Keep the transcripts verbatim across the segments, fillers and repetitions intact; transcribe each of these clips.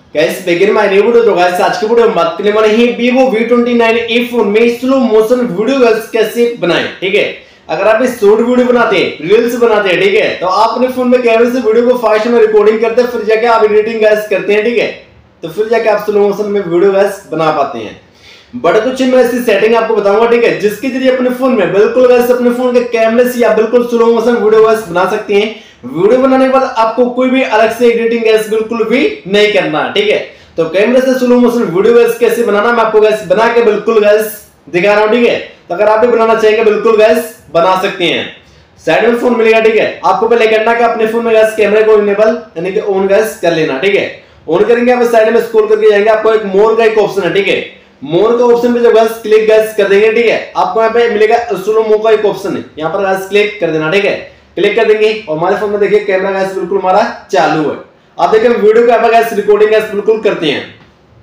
Guys begin my new video. तो guys आज की वीडियो में बात करने वाले हैं Vivo V twenty nine A phone में स्लो मोशन वीडियो गाइस कैसे बनाएं। ठीक है, अगर आप इस शॉर्ट वीडियो बनाते हैं, रील्स बनाते हैं, ठीक है, तो आप अपने फोन में कैमरे से वीडियो को फास्ट में रिकॉर्डिंग करते हैं, फिर जाके आप एडिटिंग गाइस करते हैं, ठीक है, तो फिर जाके आप स्लो मोशन में वीडियो गाइस बना पाते हैं। बट कुछ मैं इसकी सेटिंग आपको बताऊंगा, ठीक है, जिसके जरिए अपने फोन में बिल्कुल गाइस अपने फोन के कैमरे से आप बिल्कुल स्लो मोशन वीडियो गाइस बना सकते हैं। वीडियो बनाने के बाद आपको कोई भी अलग से एडिटिंग गाइस बिल्कुल भी नहीं करना, ठीक है। तो कैमरे से स्लो मोशन वीडियो गाइस कैसे बनाना मैं आपको गाइस बना के बिल्कुल गाइस दिखा रहा हूं, ठीक है। तो अगर आप भी बनाना चाहेंगे बिल्कुल गाइस बना सकते हैं। साइड में फोन मिलेगा, ठीक है, आपको पहले करना है अपने फोन में गाइस कैमरे को इनेबल यानी कि ऑन गाइस कर लेना, ठीक है। ऑन करेंगे आप साइड में स्क्रॉल करके जाएंगे, आपको एक मोर का एक ऑप्शन है, ठीक है। मोर का ऑप्शन पे जब गाइस क्लिक गाइस कर देंगे, ठीक है, आपको यहाँ पे मिलेगा स्लो मो का एक ऑप्शन है, यहाँ पर गाइस क्लिक कर देना, ठीक है। क्लिक कर देंगे और हमारे फोन में देखिए कैमरा गाइस बिल्कुल हमारा चालू है। आप देखिए वीडियो का गाइस रिकॉर्डिंग गाइस बिल्कुल करते हैं।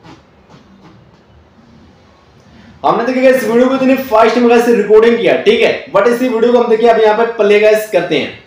हमने देखिए गाइस वीडियो को इतनी फास्ट में गाइस रिकॉर्डिंग किया, ठीक है, बट इसी वीडियो को हम देखिए अब यहाँ पे प्ले गाइस करते हैं।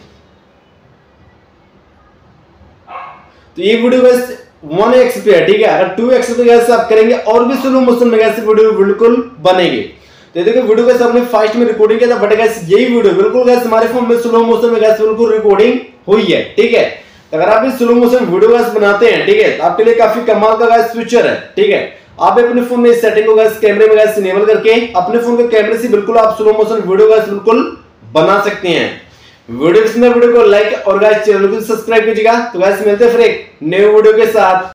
तो ये वीडियो गाइस वन एक्स पे है, ठीक है, अगर टू एक्स पे गाइस आप करेंगे और भी स्लो मोशन में गाइस वीडियो बिल्कुल बनेगी। तो देखो वीडियो गाइस हमने फास्ट में रिकॉर्डिंग किया था, बट गाइस यही वीडियो बिल्कुल गाइस हमारे फोन में स्लो मोशन में गाइस बिल्कुल रिकॉर्डिंग हुई है, ठीक है। तो अगर आप इस स्लो मोशन वीडियो गाइस बनाते हैं, ठीक है, तो आपके लिए काफी कमाल का गाइस फीचर है, ठीक है। आप अपने फोन में इस सेटिंग को गाइस कैमरे में गाइस इनेबल करके अपने फोन के कैमरे से बिल्कुल आप स्लो मोशन वीडियो गाइस बिल्कुल बना सकते हैं। वीडियो पसंद है वीडियो को लाइक और गाइस चैनल को सब्सक्राइब कीजिएगा। तो गाइस मिलते हैं फिर एक नए वीडियो के साथ।